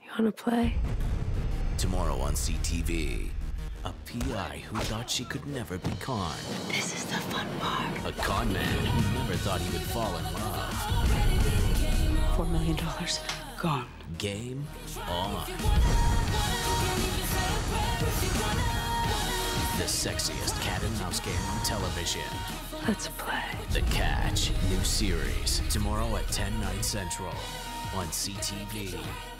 You wanna play? Tomorrow on CTV, a PI who thought she could never be conned. This is the fun part. A con man who never thought he would fall in love. $4 million gone. Game on. The sexiest cat and mouse game on television. Let's play. The Catch, new series, tomorrow at 10, 9 Central on CTV.